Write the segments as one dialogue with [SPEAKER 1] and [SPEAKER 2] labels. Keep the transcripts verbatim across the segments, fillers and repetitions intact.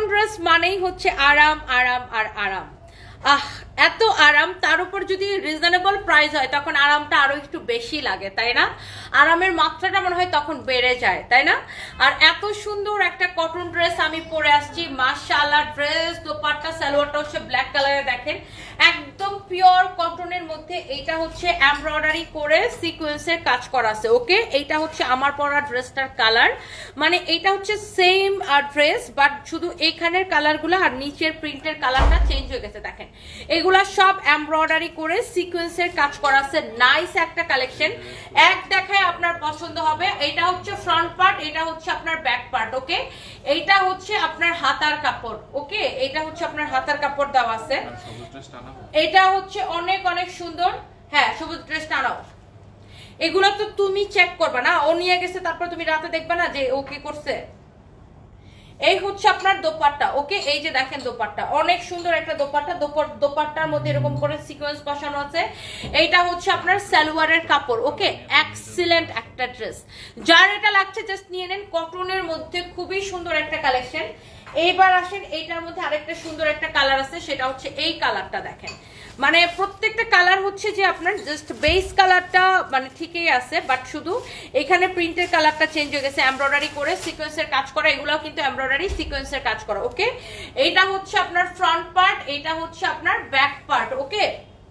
[SPEAKER 1] Cotton dress মানেই হচ্ছে আরাম আরাম আর আরাম। আহ এত আরাম, তার উপর যদি রিজনেবল প্রাইস হয় তখন আরামটা আরো একটু বেশি লাগে, তাই না? আরামের মাত্রাটা মনে হয় তখন বেড়ে যায়, তাই না? আর এত সুন্দর একটা কটন ড্রেস আমি পরে আসছি, মাশাআল্লাহ। ড্রেস দোপাট্টা সালোয়ারটা হচ্ছে ব্ল্যাক কালারে, দেখেন একদম পিওর কটনের মধ্যে। এইটা হচ্ছে এমব্রয়ডারি করে সিকোয়েন্সের কাজ করা আছে। ওকে, এইটা হচ্ছে আমার পরা ড্রেসটার কালার, মানে এইটা হচ্ছে সেম ড্রেস বাট শুধু এইখানের কালারগুলো আর নিচের প্রিন্টের কালারটা চেঞ্জ হয়ে গেছে। দেখেন এগুলা সব এমব্রয়ডারি করে সিকোয়েন্সের কাজ করা আছে। নাইস একটা কালেকশন, এক দেখায় আপনার পছন্দ হবে। এটা হচ্ছে ফ্রন্ট পার্ট, এটা হচ্ছে আপনার ব্যাক পার্ট। ওকে, এইটা হচ্ছে আপনার হাতার কাপড়। ওকে, এটা হচ্ছে আপনার হাতার কাপড় দেওয়া আছে। এটা হচ্ছে অনেক অনেক সুন্দর। হ্যাঁ, সবুজ ড্রেসটা আনাও। এগুলো তো তুমি চেক করবা না, ও নিয়ে গেছে, তারপর তুমি রাতে দেখবা না যে ও কি করছে। এই হচ্ছে আপনার দোপাট্টা। ওকে, এই যে দেখেন দোপাট্টা, অনেক সুন্দর একটা দোপাট্টা। দোপাট্টার মধ্যে এরকম করে সিকোয়েন্স বসানো আছে। এইটা হচ্ছে আপনার সালোয়ারের কাপড়। ওকে, এক্সিলেন্ট একটা ড্রেস, যার এটা লাগছে জাস্ট নিয়ে নেন। কটনের মধ্যে খুবই সুন্দর একটা কালেকশন। এইবার আসেন, এইটার মধ্যে আরেকটা সুন্দর একটা কালার আছে, সেটা হচ্ছে এই কালারটা। দেখেন মানে প্রত্যেকটা কালার হচ্ছে যে আপনার জাস্ট বেস কালারটা মানে ঠিকই আছে, বাট শুধু এখানে প্রিন্টের কালারটা চেঞ্জ হয়ে গেছে। এমব্রয়ডারি করে সিকোয়েন্সের কাজ করা, এগুলাও কিন্তু এমব্রয়ডারি সিকোয়েন্সের কাজ করা। ওকে, এইটা হচ্ছে আপনার ফ্রন্ট পার্ট, এইটা হচ্ছে আপনার ব্যাক পার্ট। ওকে,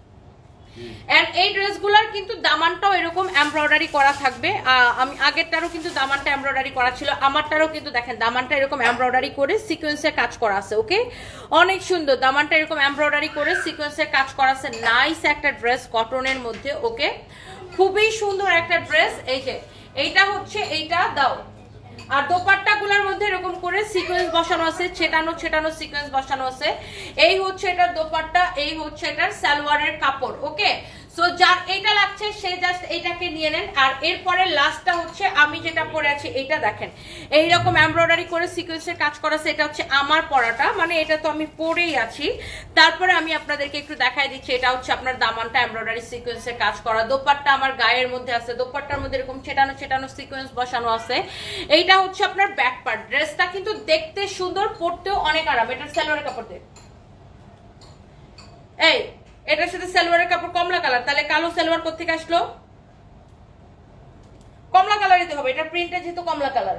[SPEAKER 1] এন্ড এই ড্রেসগুলোর কিন্তু দামানটাও এরকম এমব্রয়ডারি করা থাকবে। আমি আগেরটারও কিন্তু দামানটা এমব্রয়ডারি করা ছিল, আমারটারও কিন্তু দেখেন দামানটা এরকম এমব্রয়ডারি করে সিকোয়েন্সের কাজ করা আছে। ওকে, অনেক সুন্দর, দামানটা এরকম এমব্রয়ডারি করে সিকোয়েন্সের কাজ করা আছে। নাইস একটা ড্রেস কটনের মধ্যে। ওকে, খুবই সুন্দর একটা ড্রেস। এই যে এইটা হচ্ছে, এইটা দাও। আর দোপাট্টা গুলোর মধ্যে এরকম করে সিকোয়েন্স বসানো আছে, ছেটানো ছেটানো সিকোয়েন্স বসানো আছে। এই হচ্ছে এটার দোপাট্টা, এই হচ্ছে এটার সালোয়ারের কাপড়। ওকে, সো যার এইটা লাগছে সে জাস্ট এইটাকে নিয়ে নেন। আর এরপরে লাস্টটা হচ্ছে আমি যেটা পরে আছি, এইটা দেখেন এইরকম এমব্রয়ডারি করে সিকোয়েন্সের কাজ করা আছে। এটা হচ্ছে আমার পরাটা, মানে এটা তো আমি পরেই আছি। তারপরে আমি আপনাদেরকে একটু দেখাই দিচ্ছি, এটা হচ্ছে আপনার দামানটা এমব্রয়ডারি সিকোয়েন্সের কাজ করা। দোপাট্টা আমার গায়ের মধ্যে আছে, দোপাট্টার মধ্যে এরকম ছেটানো ছেটানো সিকোয়েন্স বসানো আছে। এইটা হচ্ছে আপনার ব্যাক পার্ট। ড্রেসটা কিন্তু দেখতে সুন্দর, পরতেও অনেক আরাম। এটার সালোয়ারের কাপড় দিয়ে, এই এটার সাথে সালোয়ারের কাপড় কমলা কালার, তাহলে কালো সালোয়ার কোথেকে আসলো? কমলা কালারই তো হবে, এটা প্রিন্টে যেহেতু কমলা কালার,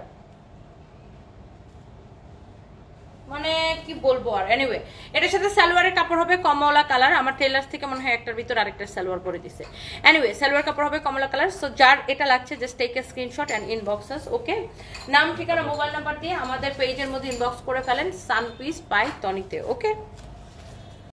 [SPEAKER 1] মানে কি বলবো আর। এনিওয়ে, এটার সাথে সালোয়ারের কাপড় হবে কমলা কালার। আমার টেলার থেকে মনে হয় একটার ভিতর আরেকটা সালোয়ার করে দিছে। এনিওয়ে, সালোয়ার কাপড় হবে কমলা কালার। সো যার এটা লাগছে just take a screenshot and inbox us. Okay, নাম ঠিকানা মোবাইল নাম্বার দিয়ে আমাদের পেজের মধ্যে ইনবক্স করে ফেলেন সানপিস বাই তনিতে। ওকে।